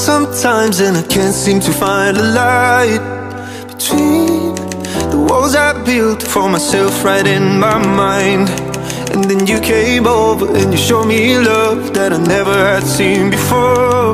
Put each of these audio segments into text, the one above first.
sometimes and I can't seem to find a light between the walls I built for myself right in my mind. And then you came over and you showed me love that I never had seen before.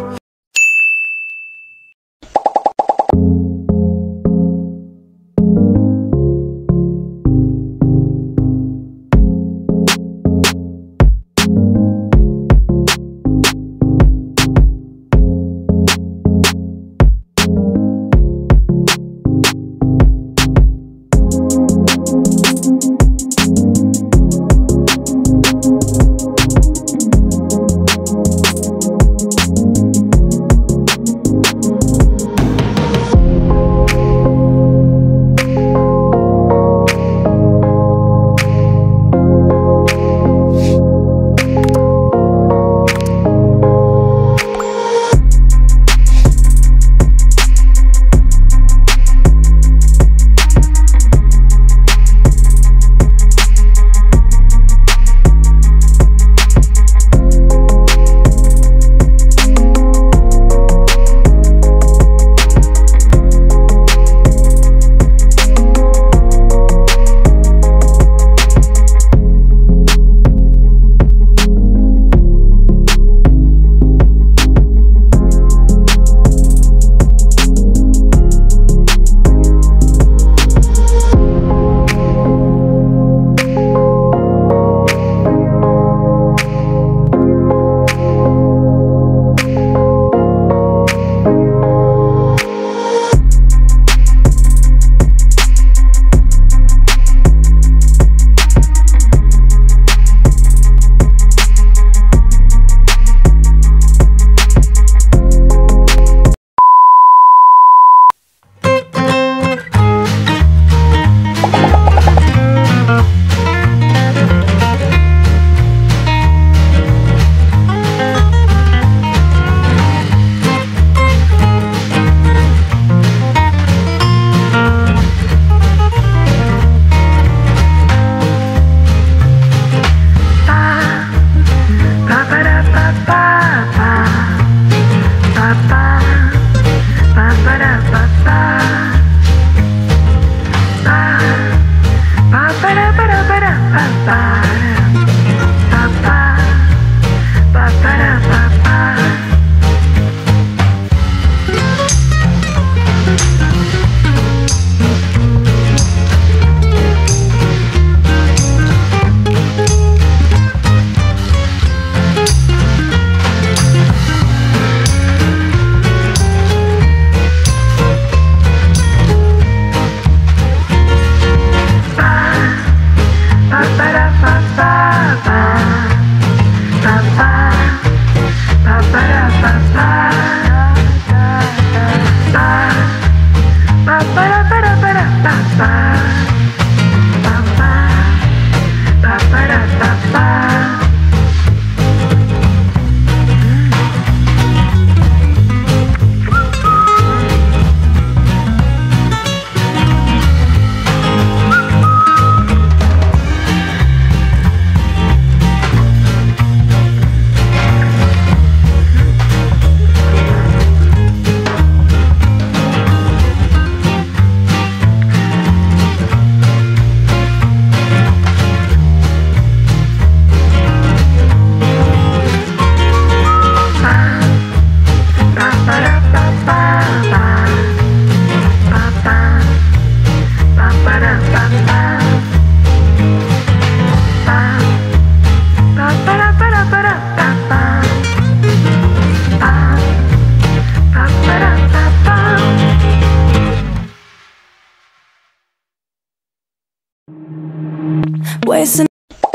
Wasting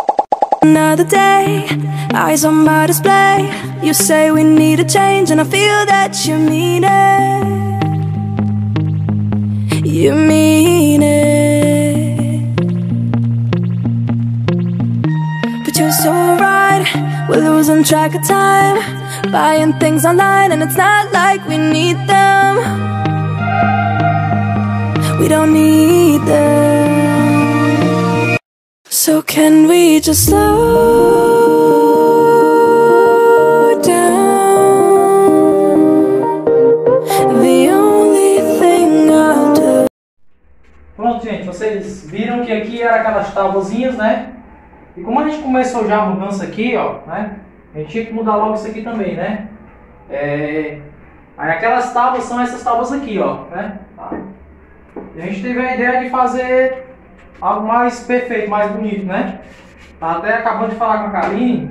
another day, eyes on my display. You say we need a change and I feel that you mean it. You mean it. But you're so right, we're losing track of time, buying things online and it's not like we need them. We don't need them. So can we just slow down? que aqui era aquelas tábuazinhas, né? E como a gente começou já a mudança aqui, ó, né? A gente tinha que mudar logo isso aqui também, né? Aí aquelas tábuas são essas tábuas aqui, ó, né? Tá. E a gente teve a ideia de fazer algo mais perfeito, mais bonito, né? Tá até acabando de falar com a Karine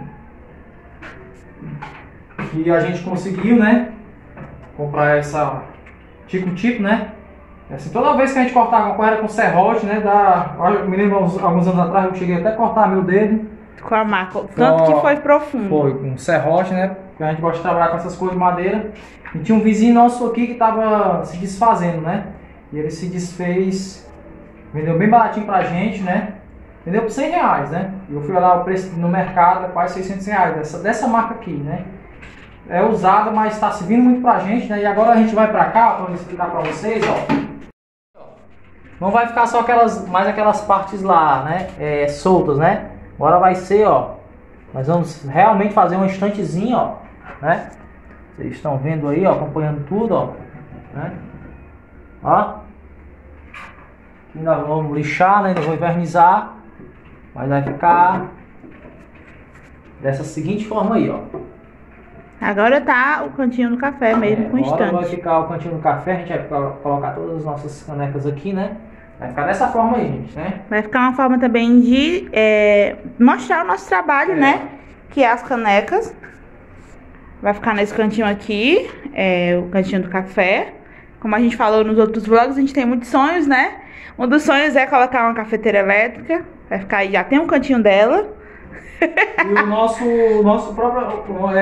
que a gente conseguiu, né? Comprar essa tico-tico, né? Assim, toda vez que a gente cortava com ela com serrote, né? Eu me lembro alguns anos atrás eu cheguei até a cortar meu dedo. Com a marca, tanto que foi profundo. Foi, com serrote, né? Porque a gente gosta de trabalhar com essas coisas de madeira. E tinha um vizinho nosso aqui que tava se desfazendo, né? E ele se desfez, vendeu bem baratinho pra gente, né? Vendeu por 100 reais, né? E eu fui olhar o preço no mercado, é quase 600 reais, dessa marca aqui, né? É usada, mas está servindo muito pra gente, né? E agora a gente vai pra cá, para explicar pra vocês, ó. Não vai ficar só mais aquelas partes lá, né? Soltas, né? Agora vai ser, ó. Nós vamos realmente fazer um estantezinho, ó. Né? Vocês estão vendo aí, ó, acompanhando tudo, ó. Né? Ó. Aqui nós vamos lixar, né? Nós vamos invernizar. Mas vai ficar dessa seguinte forma aí, ó. Agora tá o cantinho do café mesmo, com estante. Agora vai estante. ficar o cantinho do café, a gente vai colocar todas as nossas canecas aqui, né? Vai ficar dessa forma aí, gente, né? Vai ficar uma forma também de mostrar o nosso trabalho, né? Que é as canecas. Vai ficar nesse cantinho aqui, o cantinho do café. Como a gente falou nos outros vlogs, a gente tem muitos sonhos, né? Um dos sonhos é colocar uma cafeteira elétrica. Vai ficar aí, já tem um cantinho dela. E o nosso próprio,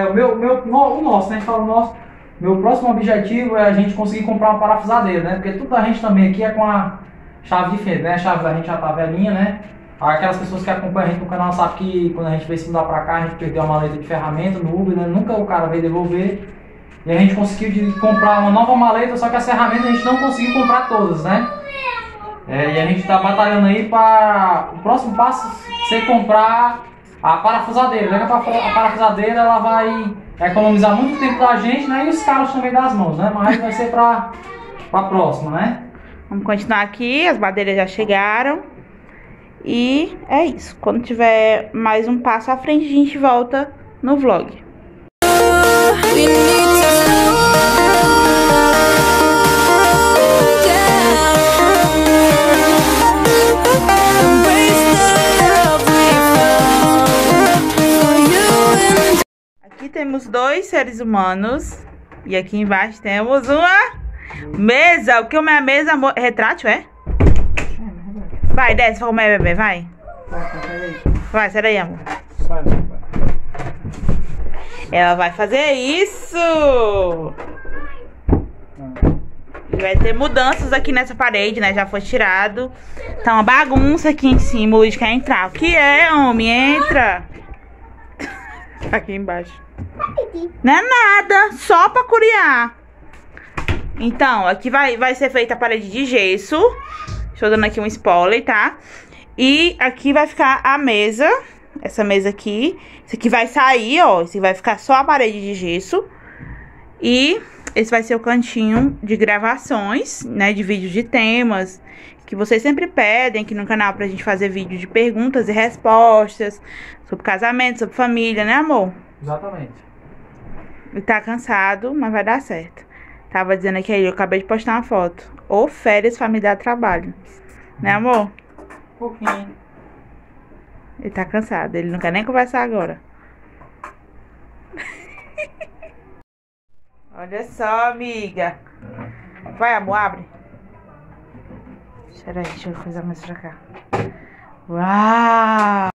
o nosso, né? A gente fala o nosso. Meu próximo objetivo é a gente conseguir comprar uma parafusadeira, né? Porque tudo a gente também aqui é com a chave de fenda, né? A chave da gente já tá velhinha, né? Aquelas pessoas que acompanham a gente no canal sabem que quando a gente veio se mudar pra cá, a gente perdeu uma maleta de ferramenta no Uber, né? Nunca o cara veio devolver. E a gente conseguiu comprar uma nova maleta, só que as ferramentas a gente não conseguiu comprar todas, né? E a gente tá batalhando aí para o próximo passo ser comprar a parafusadeira, né? A parafusadeira ela vai economizar muito tempo da gente, né? E os calos também das mãos, né? Mas vai ser pra próxima, né? Vamos continuar aqui, as madeiras já chegaram. E é isso. Quando tiver mais um passo à frente, a gente volta no vlog. Aqui temos 2 seres humanos. E aqui embaixo temos uma mesa. O que é uma mesa? Retrátil, é? Vai, desce, vai comer, bebê, vai. Vai, sai daí, amor. Ela vai fazer isso. E vai ter mudanças aqui nessa parede, né? Já foi tirado. Tá uma bagunça aqui em cima. O Luiz quer entrar. O que é, homem? Entra. Aqui embaixo. Não é nada, só pra curiar. Então, aqui vai ser feita a parede de gesso. Estou dando aqui um spoiler, tá? E aqui vai ficar a mesa. Essa mesa aqui. Isso aqui vai sair, ó. Esse vai ficar só a parede de gesso. E esse vai ser o cantinho de gravações, né? De vídeos de temas que vocês sempre pedem aqui no canal pra gente fazer vídeo de perguntas e respostas. Sobre casamento, sobre família, né, amor? Exatamente. Ele tá cansado, mas vai dar certo. Tava dizendo aqui aí, eu acabei de postar uma foto. Ou férias, família, trabalho. Né, amor? Um pouquinho. Ele tá cansado, ele não quer nem conversar agora. Olha só, amiga. Vai, amor, abre. Espera aí, deixa eu coisar mais pra cá. Uau!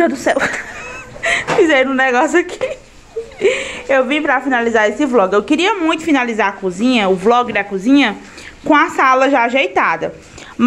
Deus do céu. Fizeram um negócio aqui. Eu vim pra finalizar esse vlog. Eu queria muito finalizar a cozinha, o vlog da cozinha, com a sala já ajeitada.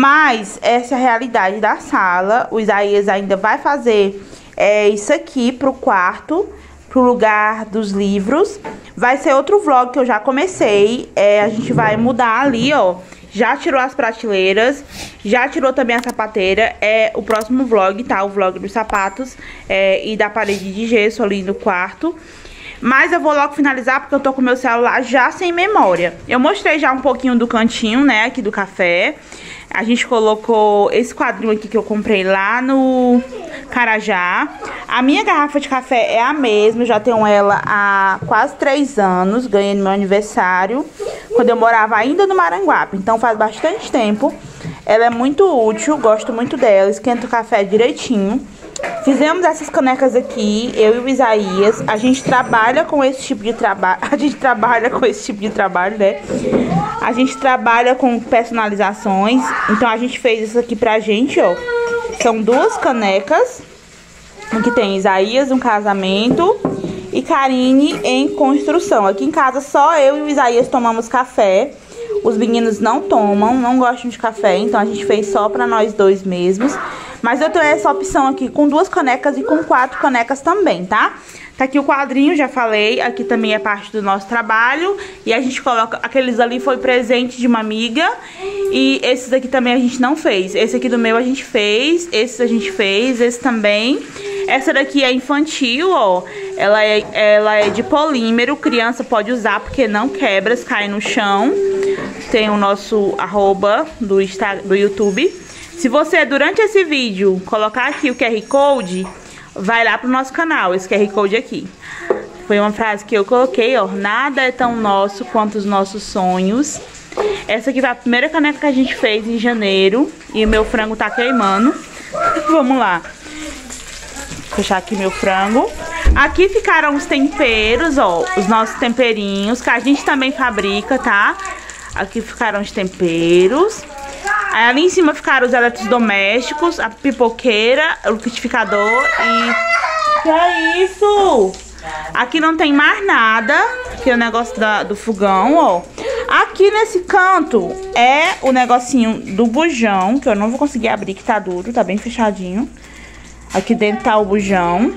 Mas essa é a realidade da sala. O Isaías ainda vai fazer isso aqui pro quarto, pro lugar dos livros. Vai ser outro vlog que eu já comecei. A gente vai mudar ali, ó. Já tirou as prateleiras, já tirou também a sapateira. É o próximo vlog, tá? O vlog dos sapatos e da parede de gesso ali no quarto. Mas eu vou logo finalizar porque eu tô com o meu celular já sem memória. Eu mostrei já um pouquinho do cantinho, né, aqui do café. A gente colocou esse quadrinho aqui que eu comprei lá no Carajá. A minha garrafa de café é a mesma, eu já tenho ela há quase 3 anos. Ganhei no meu aniversário, quando eu morava ainda no Maranguape. Então faz bastante tempo. Ela é muito útil, gosto muito dela, esquenta o café direitinho. Fizemos essas canecas aqui, eu e o Isaías. A gente trabalha com esse tipo de trabalho. A gente trabalha com esse tipo de trabalho, né? A gente trabalha com personalizações. Então a gente fez isso aqui pra gente, ó. São 2 canecas. Aqui tem Isaías, um casamento, e Karine em construção. Aqui em casa só eu e o Isaías tomamos café. Os meninos não tomam, não gostam de café. Então a gente fez só pra nós 2 mesmos. Mas eu tenho essa opção aqui com 2 canecas e com 4 canecas também, tá? Tá aqui o quadrinho, já falei. Aqui também é parte do nosso trabalho. E a gente coloca... Aqueles ali foi presente de uma amiga. E esses aqui também a gente não fez. Esse aqui do meu a gente fez. Esse a gente fez. Esse também. Essa daqui é infantil, ó. Ela é de polímero. Criança pode usar porque não quebra, se cai no chão. Tem o nosso @ do YouTube. Se você, durante esse vídeo, colocar aqui o QR Code, vai lá pro nosso canal, esse QR Code aqui. Foi uma frase que eu coloquei, ó. Nada é tão nosso quanto os nossos sonhos. Essa aqui foi a primeira caneca que a gente fez em janeiro. E o meu frango tá queimando. Vamos lá. Vou fechar aqui meu frango. Aqui ficaram os temperos, ó. Os nossos temperinhos, que a gente também fabrica, tá? Aqui ficaram os temperos. Aí ali em cima ficaram os eletrodomésticos, a pipoqueira, o liquidificador e... Que é isso? Aqui não tem mais nada. Aqui é o negócio do fogão, ó. Aqui nesse canto é o negocinho do bujão, que eu não vou conseguir abrir, que tá duro, tá bem fechadinho. Aqui dentro tá o bujão.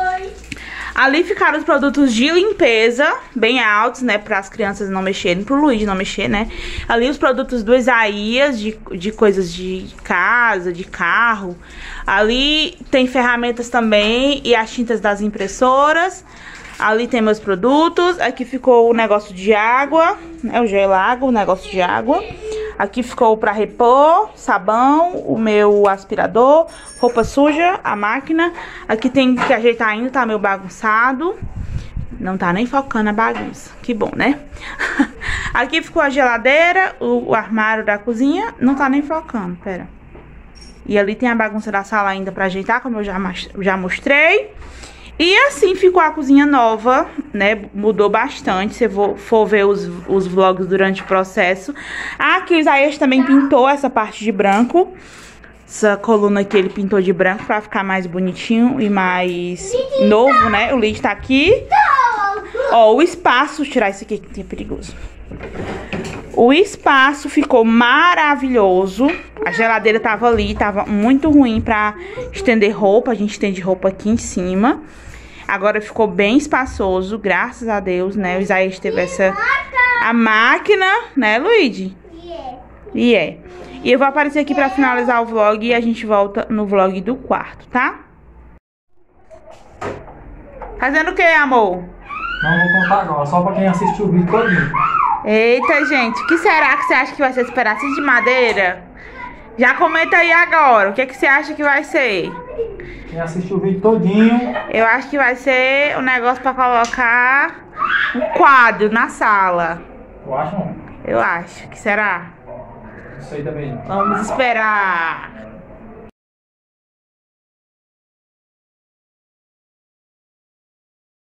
Ali ficaram os produtos de limpeza, bem altos, né, para as crianças não mexerem, pro Luiz não mexer, né. Ali os produtos do Isaías, de coisas de casa, de carro. Ali tem ferramentas também e as tintas das impressoras. Ali tem meus produtos. Aqui ficou o negócio de água, né, o gel água, o negócio de água. Aqui ficou para repor, sabão, o meu aspirador, roupa suja, a máquina. Aqui tem que ajeitar ainda, tá meio bagunçado. Não tá nem focando a bagunça. Que bom, né? Aqui ficou a geladeira, o armário da cozinha. Não tá nem focando, pera. E ali tem a bagunça da sala ainda pra ajeitar, como eu já mostrei. E assim ficou a cozinha nova, né? Mudou bastante. Se for ver os vlogs durante o processo. Aqui o Isaías também pintou essa parte de branco. Essa coluna aqui ele pintou de branco pra ficar mais bonitinho e mais novo, né? O lead tá aqui. Ó, o espaço... Vou tirar isso aqui que é perigoso. O espaço ficou maravilhoso. A geladeira tava ali, tava muito ruim pra estender roupa. A gente estende roupa aqui em cima. Agora ficou bem espaçoso, graças a Deus, né? O Isaías teve a máquina, né, Luigi? E eu vou aparecer aqui pra finalizar o vlog e a gente volta no vlog do quarto, tá? Fazendo o que, amor? Não vou contar agora, só pra quem assistiu o vídeo todinho. Eita, gente, o que será que você acha que vai ser esse pedacinho de madeira? Já comenta aí agora, o que você acha que vai ser? Quem assistiu o vídeo todinho... Eu acho que vai ser um negócio pra colocar um quadro na sala. Eu acho não. Eu acho, que será? Não sei também. Vamos esperar.